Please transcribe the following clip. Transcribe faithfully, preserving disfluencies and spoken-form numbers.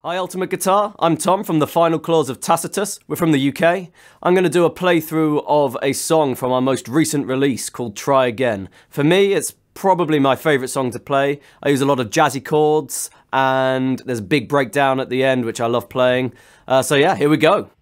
Hi Ultimate Guitar, I'm Tom from the Final Clause of Tacitus. We're from the U K. I'm going to do a playthrough of a song from our most recent release called Try Again. For me, it's probably my favourite song to play. I use a lot of jazzy chords and there's a big breakdown at the end which I love playing. Uh, so yeah, here we go.